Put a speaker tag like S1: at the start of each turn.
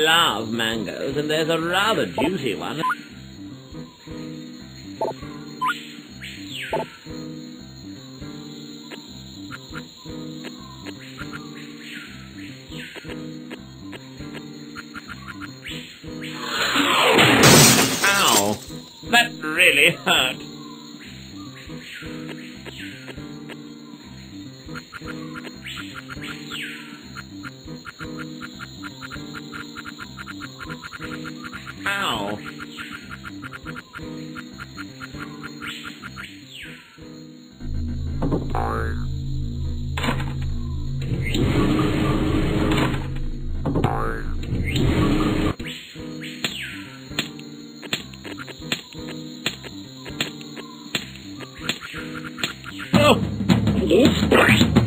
S1: love mangoes, and there's a rather juicy one. Ow! That really hurt. Ow! Oh!